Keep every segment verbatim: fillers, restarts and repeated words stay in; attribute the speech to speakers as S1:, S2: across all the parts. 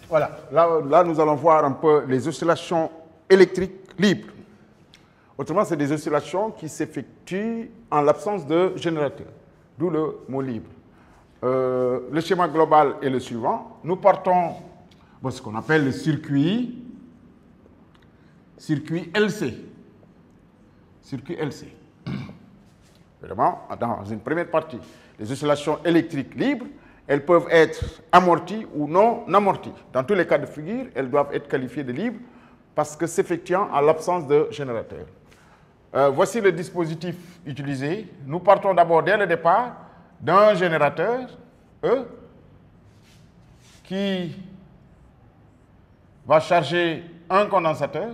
S1: Voilà, là, là nous allons voir un peu les oscillations électriques libres. Autrement, c'est des oscillations qui s'effectuent en l'absence de générateur, d'où le mot libre. Euh, le schéma global est le suivant. Nous partons de ce qu'on appelle le circuit, circuit L C. Circuit L C. Vraiment, dans une première partie, les oscillations électriques libres, elles peuvent être amorties ou non amorties. Dans tous les cas de figure, elles doivent être qualifiées de libres parce que s'effectuant en l'absence de générateur. Euh, voici le dispositif utilisé. Nous partons d'abord dès le départ d'un générateur E qui va charger un condensateur.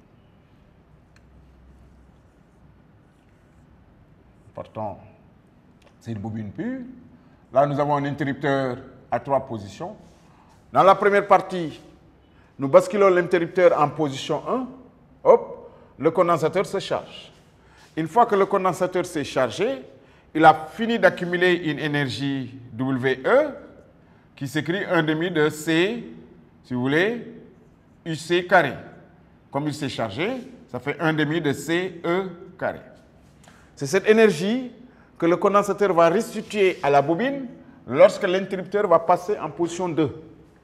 S1: Partons, c'est une bobine pure. Là, nous avons un interrupteur à trois positions. Dans la première partie, nous basculons l'interrupteur en position un. Hop, le condensateur se charge. Une fois que le condensateur s'est chargé, il a fini d'accumuler une énergie W E qui s'écrit un demi de C, si vous voulez, U C carré. Comme il s'est chargé, ça fait un demi de C E carré. C'est cette énergie que le condensateur va restituer à la bobine lorsque l'interrupteur va passer en position deux.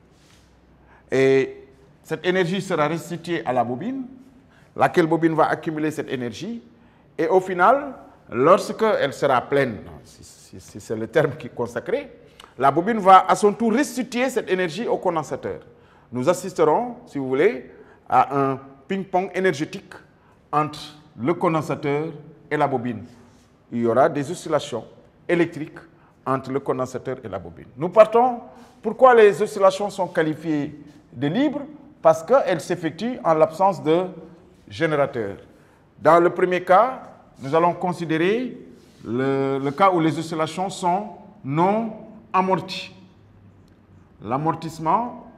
S1: Et cette énergie sera restituée à la bobine, laquelle bobine va accumuler cette énergie. Et au final, lorsqu'elle sera pleine, si, si c'est le terme qui est consacré, la bobine va à son tour restituer cette énergie au condensateur. Nous assisterons, si vous voulez, à un ping-pong énergétique entre le condensateur et la bobine. Il y aura des oscillations électriques entre le condensateur et la bobine. Nous partons. Pourquoi les oscillations sont qualifiées de libres? Parce qu'elles s'effectuent en l'absence de générateur. Dans le premier cas, nous allons considérer le, le cas où les oscillations sont non amorties. L'amortissement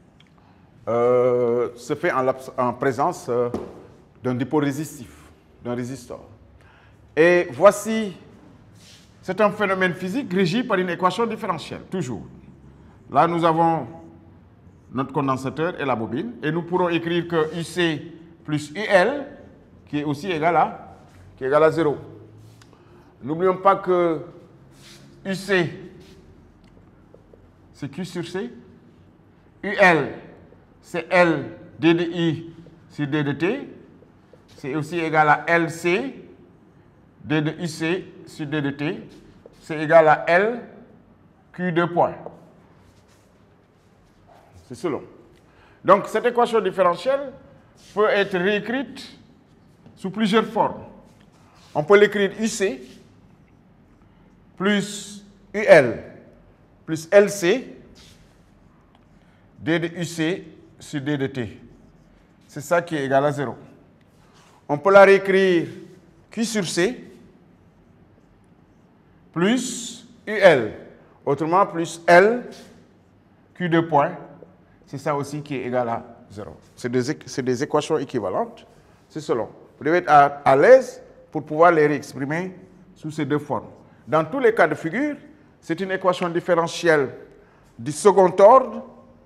S1: euh, se fait en, en présence euh, d'un dépôt résistif, d'un résistor. Et voici, c'est un phénomène physique régi par une équation différentielle, toujours. Là, nous avons notre condensateur et la bobine, et nous pourrons écrire que U C plus U L, qui est aussi égal à, qui est égal à zéro. N'oublions pas que U C, c'est Q sur C. U L, c'est L d de I sur d de T. C'est aussi égal à L C, d de U C sur d de T. C'est égal à L, Q deux points. C'est selon. Donc, cette équation différentielle peut être réécrite sous plusieurs formes. On peut l'écrire U C plus U L plus L C d de U C sur d de T. C'est ça qui est égal à zéro. On peut la réécrire Q sur C plus U L. Autrement, plus L, Q deux points. C'est ça aussi qui est égal à zéro. C'est des, des équations équivalentes. C'est selon. Vous devez être à, à l'aise pour pouvoir les réexprimer sous ces deux formes. Dans tous les cas de figure, c'est une équation différentielle du second ordre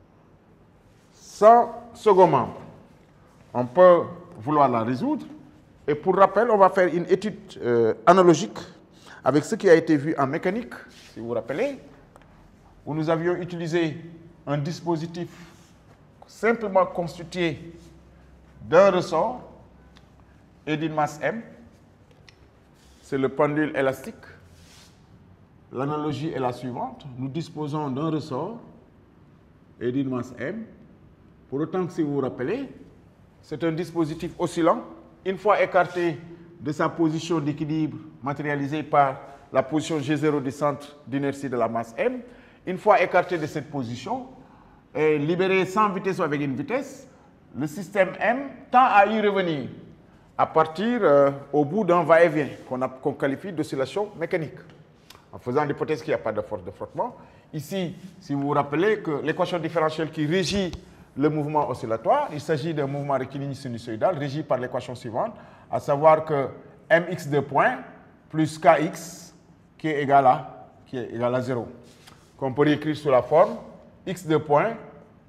S1: sans second membre. On peut vouloir la résoudre. Et pour rappel, on va faire une étude euh, analogique avec ce qui a été vu en mécanique, si vous vous rappelez, où nous avions utilisé un dispositif simplement constitué d'un ressort et d'une masse M. C'est le pendule élastique. L'analogie est la suivante. Nous disposons d'un ressort et d'une masse M. Pour autant que, si vous vous rappelez, c'est un dispositif oscillant. Une fois écarté de sa position d'équilibre matérialisée par la position G zéro du centre d'inertie de la masse M, une fois écarté de cette position et libéré sans vitesse ou avec une vitesse, le système M tend à y revenir à partir euh, au bout d'un va-et-vient qu'on qu'on qualifie d'oscillation mécanique, en faisant l'hypothèse qu'il n'y a pas de force de frottement. Ici, si vous vous rappelez que l'équation différentielle qui régit le mouvement oscillatoire, il s'agit d'un mouvement rectiligne sinusoïdal régi par l'équation suivante, à savoir que mx de point plus kx qui est égal à, qui est égal à zéro. Qu'on peut réécrire sous la forme x de point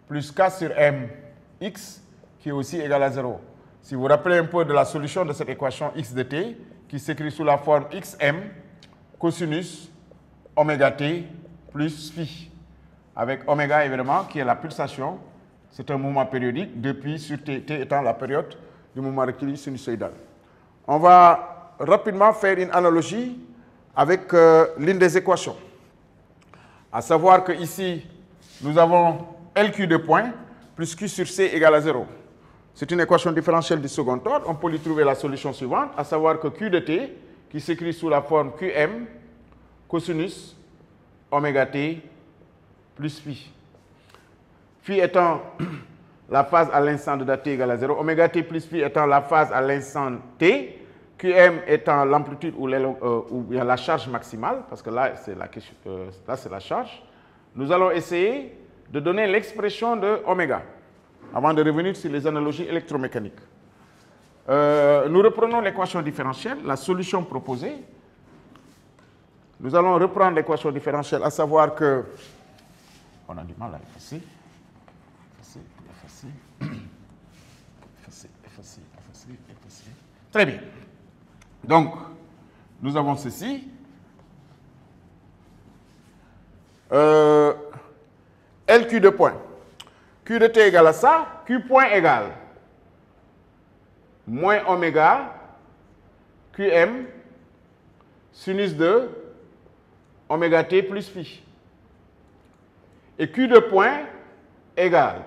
S1: plus K sur M X qui est aussi égal à zéro. Si vous vous rappelez un peu de la solution de cette équation X de t, qui s'écrit sous la forme xm cosinus oméga t plus phi, avec oméga évidemment qui est la pulsation, c'est un mouvement périodique, deux pi sur t, t étant la période du mouvement rectiligne sinusoïdal. On va rapidement faire une analogie avec euh, l'une des équations. À savoir que ici, nous avons L Q de point plus Q sur C égale à zéro. C'est une équation différentielle du second ordre. On peut lui trouver la solution suivante, à savoir que Q de t, qui s'écrit sous la forme Qm cosinus oméga t plus phi. Phi étant la phase à l'instant de date t égale à zéro, oméga t plus phi étant la phase à l'instant t, Qm étant l'amplitude ou, euh, ou la charge maximale, parce que là, c'est la, euh, là, c'est la charge. Nous allons essayer de donner l'expression de oméga, avant de revenir sur les analogies électromécaniques. Euh, nous reprenons l'équation différentielle, la solution proposée. Nous allons reprendre l'équation différentielle, à savoir que... On a du mal à effacer. Effacer, effacer. Effacer, effacer, effacer, effacer. Très bien. Donc, nous avons ceci. Euh, L Q de point. Q de t égale à ça. Q point égale moins oméga Qm sinus de oméga t plus phi. Et Q de point égale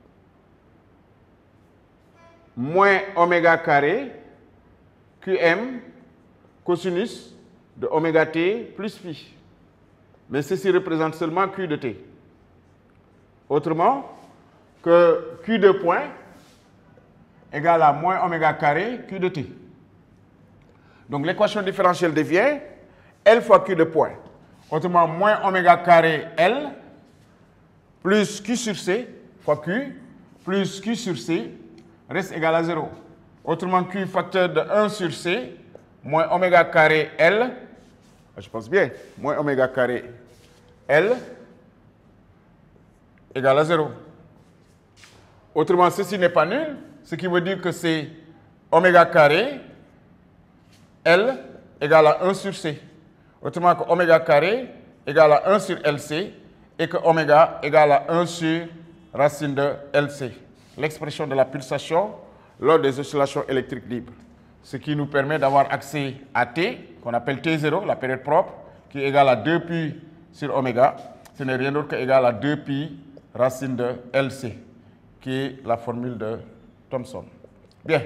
S1: moins oméga carré Qm cosinus de oméga t plus phi. Mais ceci représente seulement Q de t. Autrement que Q de point égale à moins oméga carré Q de t. Donc l'équation différentielle devient L fois Q de point. Autrement, moins oméga carré L plus Q sur C fois Q plus Q sur C reste égal à zéro. Autrement, Q facteur de un sur C moins oméga carré L, je pense bien, moins oméga carré L égale à zéro. Autrement, ceci n'est pas nul, ce qui veut dire que c'est oméga carré L égale à un sur C. Autrement que oméga carré égale à un sur L C et que oméga égale à un sur racine de L C. L'expression de la pulsation lors des oscillations électriques libres. Ce qui nous permet d'avoir accès à T, qu'on appelle T zéro, la période propre, qui est égale à deux pi sur oméga. Ce n'est rien d'autre qu'égal à deux pi racine de L C, qui est la formule de Thomson. Bien.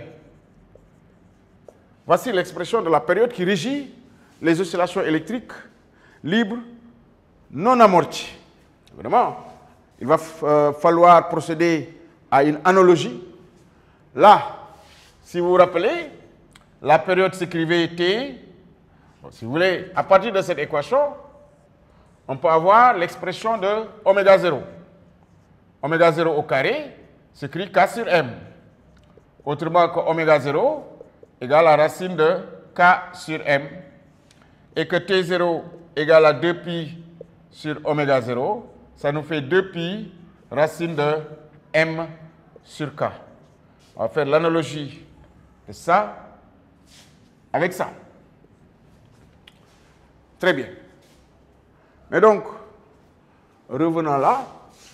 S1: Voici l'expression de la période qui régit les oscillations électriques libres non amorties. Évidemment, il va euh, falloir procéder à une analogie. Là, si vous vous rappelez, la période s'écrivait T. Bon, si vous voulez, à partir de cette équation, on peut avoir l'expression de oméga zéro. Oméga zéro au carré s'écrit K sur M. Autrement que oméga zéro égale à racine de K sur M. Et que T zéro égale à deux pi sur oméga zéro, ça nous fait deux pi racine de M sur K. On va faire l'analogie de ça avec ça. Très bien. Mais donc, revenons là.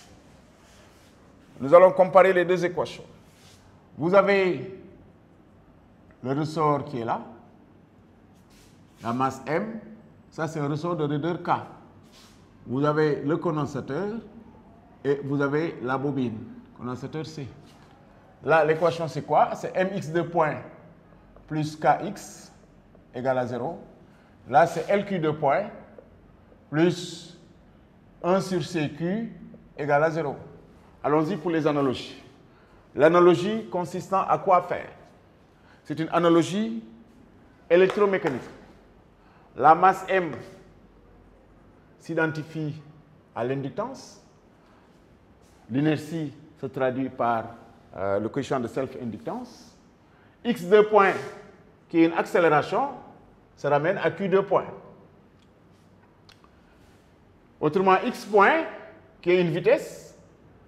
S1: Nous allons comparer les deux équations. Vous avez le ressort qui est là, la masse M, ça c'est un ressort de raideur K. Vous avez le condensateur et vous avez la bobine, condensateur C. Là, l'équation c'est quoi? C'est mx de point plus kx égale à zéro. Là, c'est Lq de point plus un sur Cq égale à zéro. Allons-y pour les analogies. L'analogie consistant à quoi faire? C'est une analogie électromécanique. La masse M s'identifie à l'inductance. L'inertie se traduit par euh, le coefficient de self-inductance. X deux point, qui est une accélération, se ramène à Q deux point. Autrement, X point, qui est une vitesse,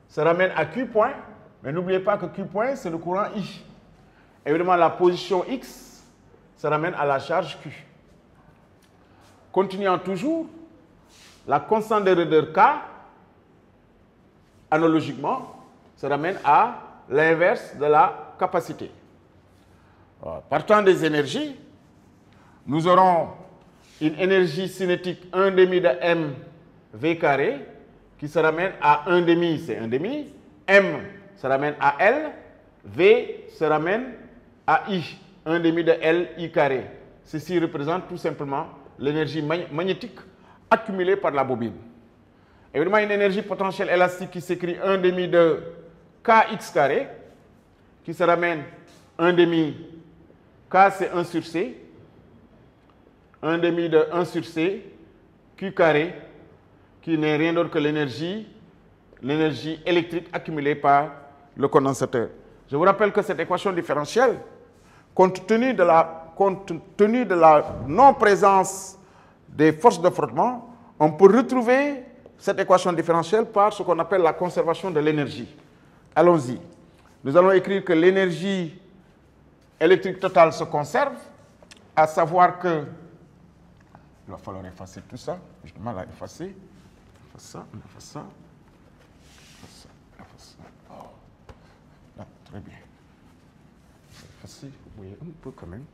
S1: se ramène à Q point, mais n'oubliez pas que Q point, c'est le courant I. Évidemment, la position X se ramène à la charge Q. Continuant toujours, la constante de Röder K, analogiquement, se ramène à l'inverse de la capacité. Alors, partant des énergies, nous aurons une énergie cinétique un demi de M V carré qui se ramène à un demi, c'est un demi. M se ramène à L, V se ramène à I, un demi de L I carré. Ceci représente tout simplement l'énergie magnétique accumulée par la bobine. Évidemment, une énergie potentielle élastique qui s'écrit un demi de Kx carré, qui se ramène un demi, K c'est un sur C, un demi de un sur C, Q carré, qui n'est rien d'autre que l'énergie, l'énergie électrique accumulée par le condensateur. Je vous rappelle que cette équation différentielle, compte tenu de la, compte tenu de la non-présence des forces de frottement, on peut retrouver cette équation différentielle par ce qu'on appelle la conservation de l'énergie. Allons-y. Nous allons écrire que l'énergie électrique totale se conserve, à savoir que... Il va falloir effacer tout ça. J'ai du mal à effacer. On efface ça, on efface ça. On efface ça, on efface ça. Oh. Là, très bien. Effacer, vous voyez un peu quand même.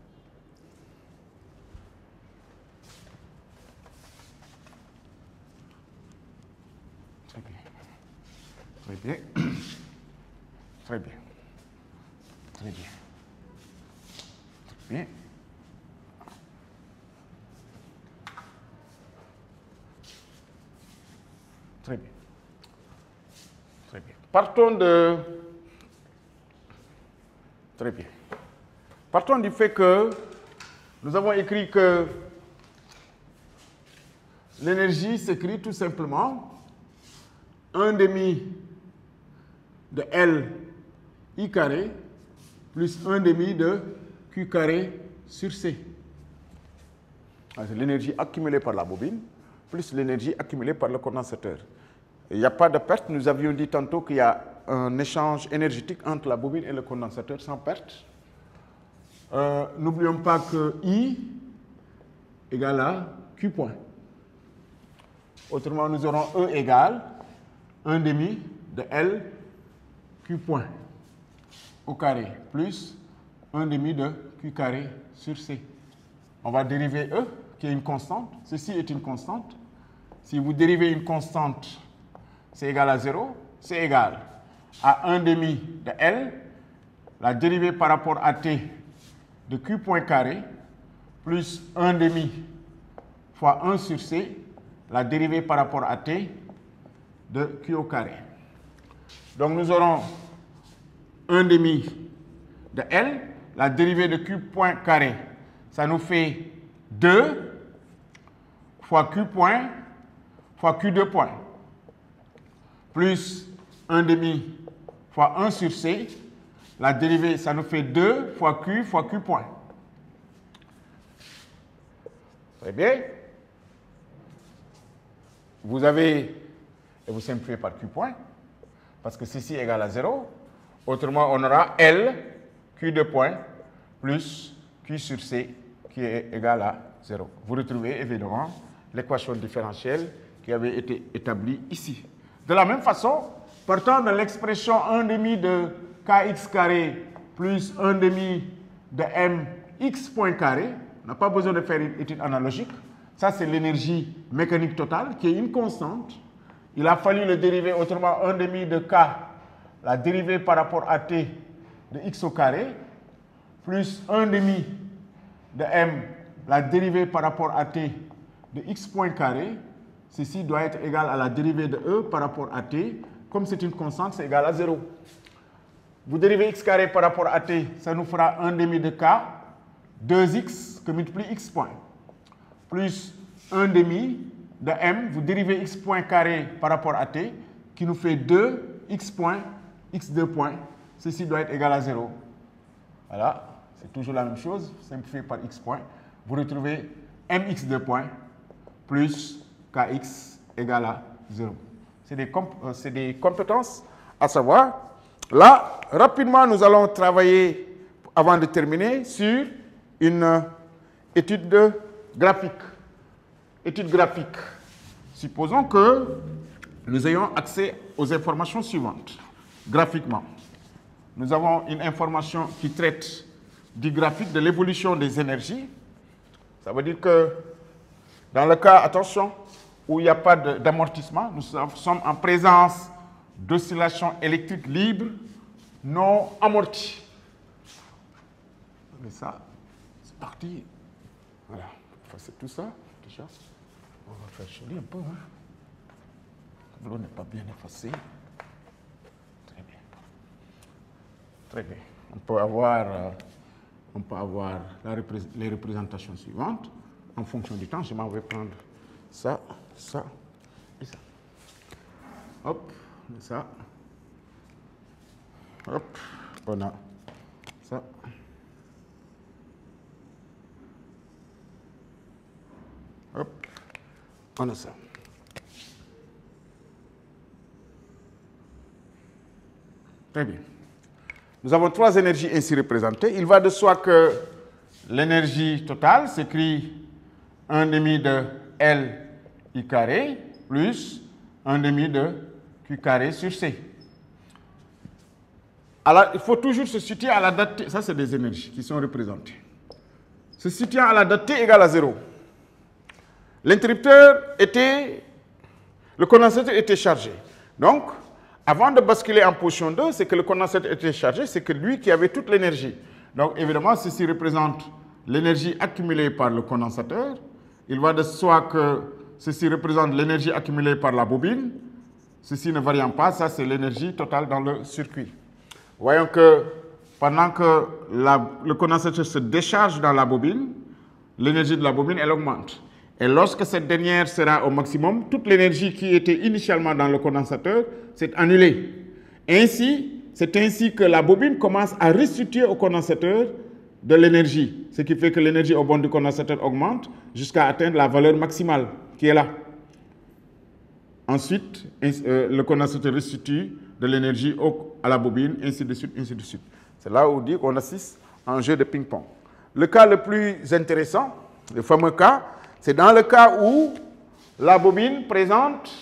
S1: Très bien. Très bien. Très bien. Très bien. Très bien. Très bien. Très bien. Partons de... Très bien. Partons du fait que nous avons écrit que l'énergie s'écrit tout simplement un demi de L I carré plus un demi de Q carré sur C. C'est l'énergie accumulée par la bobine plus l'énergie accumulée par le condensateur. Il n'y a pas de perte. Nous avions dit tantôt qu'il y a un échange énergétique entre la bobine et le condensateur sans perte. Euh, N'oublions pas que I égale à Q point. Autrement, nous aurons E égale un demi de L Q point au carré plus un demi de Q carré sur C. On va dériver E, qui est une constante. Ceci est une constante. Si vous dérivez une constante, c'est égal à zéro. C'est égal à un demi de L, la dérivée par rapport à T de Q point carré, plus un demi fois un sur C, la dérivée par rapport à T de Q au carré. Donc nous aurons un demi de L, la dérivée de Q point carré, ça nous fait deux fois Q point fois Q deux point, plus un demi fois un sur C, la dérivée, ça nous fait deux fois Q fois Q point. Très bien. Vous avez, et vous simplifiez par Q point, parce que ceci est égal à zéro. Autrement, on aura L, Q deux point, plus Q sur C, qui est égal à zéro. Vous retrouvez évidemment l'équation différentielle qui avait été établie ici. De la même façon, partant de l'expression un demi de Kx carré plus un demi de Mx point carré, on n'a pas besoin de faire une étude analogique. Ça, c'est l'énergie mécanique totale qui est une constante. Il a fallu le dériver autrement un demi de K, la dérivée par rapport à T de x au carré, plus un demi de M, la dérivée par rapport à T de x point carré. Ceci doit être égal à la dérivée de E par rapport à T. Comme c'est une constante, c'est égal à zéro. Vous dérivez x carré par rapport à T, ça nous fera un demi de K, deux x que multiplie x point, plus un demi de M, vous dérivez x point carré par rapport à T, qui nous fait deux x point, x deux point. Ceci doit être égal à zéro. Voilà, c'est toujours la même chose, simplifié par x point. Vous retrouvez mx deux point plus kx égale à zéro. C'est des, comp euh, des compétences à savoir. Là, rapidement, nous allons travailler, avant de terminer, sur une euh, étude de graphique. Étude graphique. Supposons que nous ayons accès aux informations suivantes, graphiquement. Nous avons une information qui traite du graphique de l'évolution des énergies. Ça veut dire que dans le cas, attention, où il n'y a pas d'amortissement, nous sommes en présence d'oscillations électriques libres non amorties. Mais ça, c'est parti. Voilà, on va effacer tout ça déjà. On va faire joli un peu. Hein. Le tableau n'est pas bien effacé. Très bien. Très bien. On peut avoir, euh, on peut avoir la repré les représentations suivantes. En fonction du temps, je m'en vais prendre ça, ça et ça. Hop, ça. Hop, on a ça. Hop, on a ça. Très bien. Nous avons trois énergies ainsi représentées. Il va de soi que l'énergie totale s'écrit un demi de L I carré plus un demi de Q carré sur C. Alors, il faut toujours se situer à la date T. Ça, c'est des énergies qui sont représentées. Se situant à la date T égale à zéro. L'interrupteur était, le condensateur était chargé. Donc, avant de basculer en position deux, c'est que le condensateur était chargé, c'est que lui qui avait toute l'énergie. Donc, évidemment, ceci représente l'énergie accumulée par le condensateur. Il va de soi que ceci représente l'énergie accumulée par la bobine. Ceci ne variant pas, ça c'est l'énergie totale dans le circuit. Voyons que pendant que la, le condensateur se décharge dans la bobine, l'énergie de la bobine, elle augmente. Et lorsque cette dernière sera au maximum, toute l'énergie qui était initialement dans le condensateur s'est annulée. Ainsi, c'est ainsi que la bobine commence à restituer au condensateur de l'énergie, ce qui fait que l'énergie au bord du condensateur augmente jusqu'à atteindre la valeur maximale qui est là. Ensuite, euh, le condensateur restitue de l'énergie à la bobine, ainsi de suite, ainsi de suite. C'est là où on dit qu'on assiste à un jeu de ping-pong. Le cas le plus intéressant, le fameux cas, c'est dans le cas où la bobine présente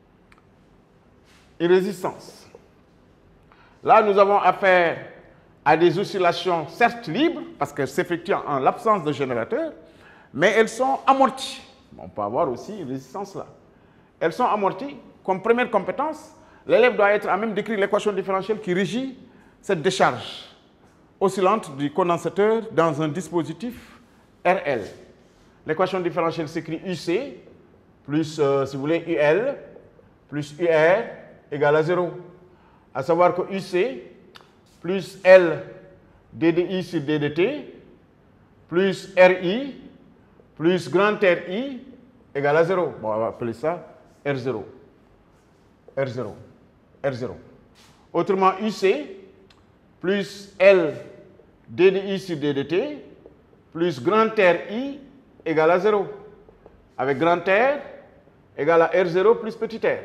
S1: une résistance. Là, nous avons affaire à des oscillations certes libres, parce qu'elles s'effectuent en l'absence de générateur, mais elles sont amorties. On peut avoir aussi une résistance là. Elles sont amorties. Comme première compétence, l'élève doit être à même d'écrire l'équation différentielle qui régit cette décharge oscillante du condensateur dans un dispositif R L. L'équation différentielle s'écrit U C plus, euh, si vous voulez, U L plus U R égale à zéro. À savoir que U C plus L D D I sur D D T plus R I plus grand R I égale à zéro. Bon, on va appeler ça R zéro. R zéro. R zéro. Autrement, U C plus L D D I sur D D T plus grand R I égale à zéro. Avec grand R égale à R zéro plus petit r.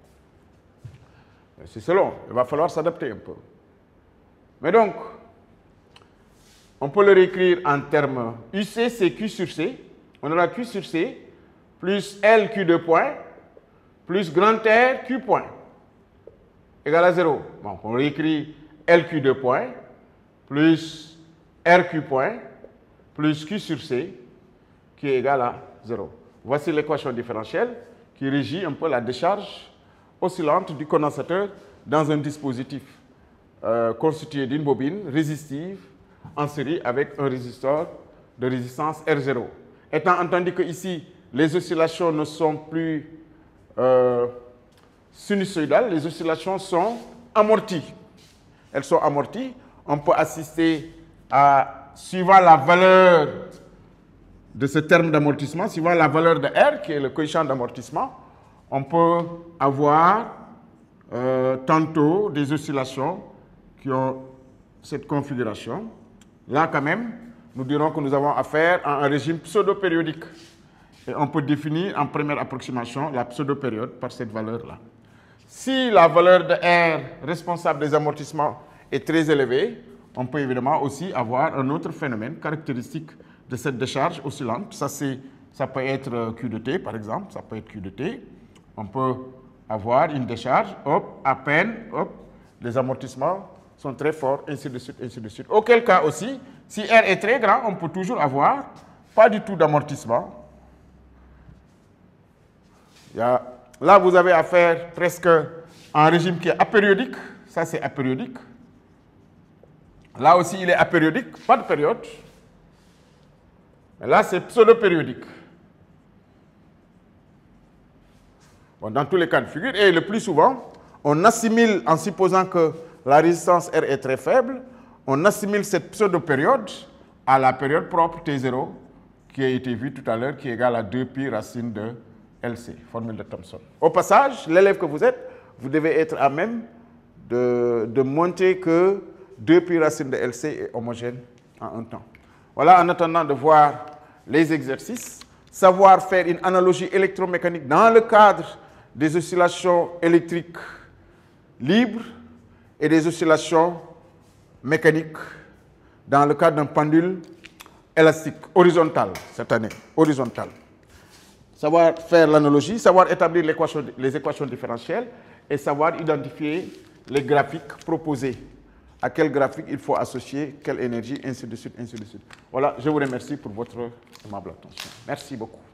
S1: C'est selon. Il va falloir s'adapter un peu. Mais donc, on peut le réécrire en termes U C, c'est Q sur C. On aura Q sur C plus L Q deux points plus grand R Q point égale à zéro. Bon, on réécrit L Q deux points plus R Q point plus Q sur C qui est égal à zéro. Voici l'équation différentielle qui régit un peu la décharge oscillante du condensateur dans un dispositif euh, constitué d'une bobine résistive en série avec un résistor de résistance R zéro. Étant entendu que ici, les oscillations ne sont plus euh, sinusoïdales, les oscillations sont amorties. Elles sont amorties. On peut assister à, suivant la valeur de ce terme d'amortissement, suivant la valeur de R, qui est le coefficient d'amortissement, on peut avoir euh, tantôt des oscillations qui ont cette configuration. Là, quand même, nous dirons que nous avons affaire à un régime pseudo-périodique. Et on peut définir en première approximation la pseudo-période par cette valeur-là. Si la valeur de R responsable des amortissements est très élevée, on peut évidemment aussi avoir un autre phénomène caractéristique de cette décharge oscillante. Ça, ça peut être Q de T, par exemple. Ça peut être Q de T. On peut avoir une décharge, hop, à peine, hop, les amortissements sont très forts, ainsi de suite, ainsi de suite. Auquel cas aussi, si R est très grand, on peut toujours avoir pas du tout d'amortissement. Là, vous avez affaire presque à un régime qui est apériodique. Ça, c'est apériodique. Là aussi, il est apériodique, pas de période. Mais là, c'est pseudo-périodique. Bon, dans tous les cas de figure, et le plus souvent, on assimile, en supposant que la résistance R est très faible, on assimile cette pseudo-période à la période propre T zéro, qui a été vue tout à l'heure, qui est égale à deux pi racine de L C, formule de Thomson. Au passage, l'élève que vous êtes, vous devez être à même de, de montrer que deux pi racine de L C est homogène en un temps. Voilà, en attendant de voir les exercices, savoir faire une analogie électromécanique dans le cadre des oscillations électriques libres et des oscillations mécaniques dans le cadre d'un pendule élastique, horizontal, cette année, horizontal. Savoir faire l'analogie, savoir établir les équations différentielles et savoir identifier les graphiques proposés. À quel graphique il faut associer quelle énergie, ainsi de suite, ainsi de suite. Voilà, je vous remercie pour votre aimable attention. Merci beaucoup.